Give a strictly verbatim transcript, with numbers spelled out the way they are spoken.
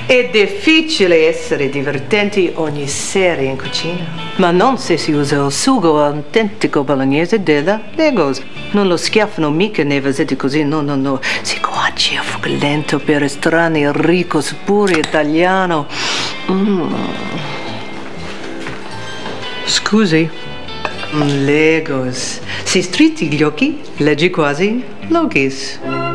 È difficile essere divertenti ogni sera in cucina, ma non se si usa il sugo autentico bolognese della Legos. Non lo schiaffano mica nei vasetti così, no, no, no. Si cuoce a fuoco lento per estrani il ricco sapore italiano. Mm. Scusi. Legos. Se stritti gli occhi, leggi quasi Logis.